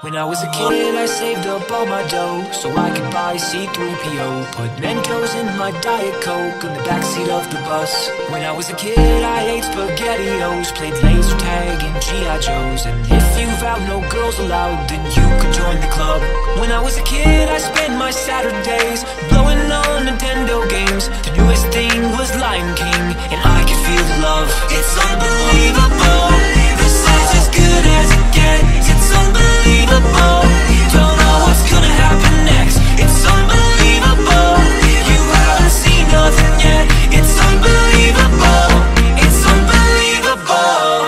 When I was a kid, I saved up all my dough so I could buy C-3PO. Put Mentos in my Diet Coke in the backseat of the bus. When I was a kid, I ate SpaghettiOs, played laser tag and G.I. Joes. And if you vowed no girls allowed, then you could join the club. When I was a kid, I spent my Saturdays blowing on Nintendo games. The newest thing was Lion King, and I could feel the love. It's unbelievable, this is as good as it gets. It's unbelievable, don't know what's gonna happen next. It's unbelievable, you haven't seen nothing yet. It's unbelievable, it's unbelievable.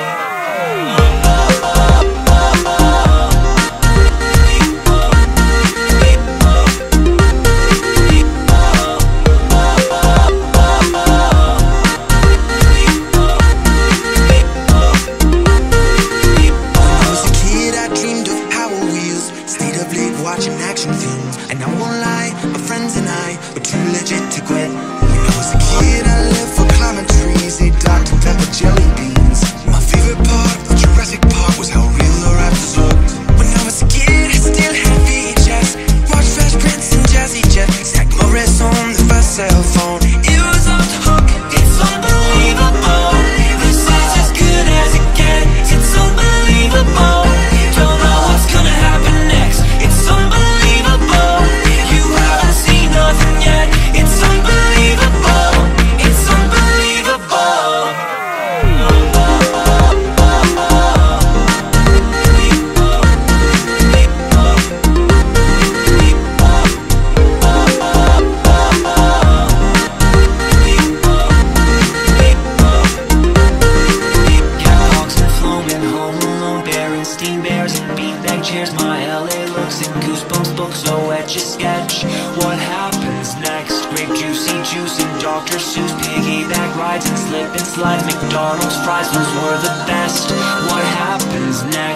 Watching action films, and I won't lie, my friends and I were too legit to quit. When I was a kid, I lived for climbing trees, ate Dr. Pepper jelly beans. My favorite part of Jurassic Park was how real the raptors looked. When I was a kid, I still had VHS, watched Fresh Prince and Jazzy Jet, Zach Morris on the first cell phone. It was off the hook, it's unbelievable, this is as good as it gets. It's unbelievable, don't know what's gonna happen next. It's unbelievable, you haven't seen nothing yet. It's unbelievable, it's unbelievable. Catwalks and foaming, home alone, Berenstein Bears and beanbag chairs. My LA looks and goosebumps books, so etch a sketch. What happens next? Grape juicy juice and Dr. Seuss, piggyback rides and slip and slides. McDonald's fries, those were the best. What happens next?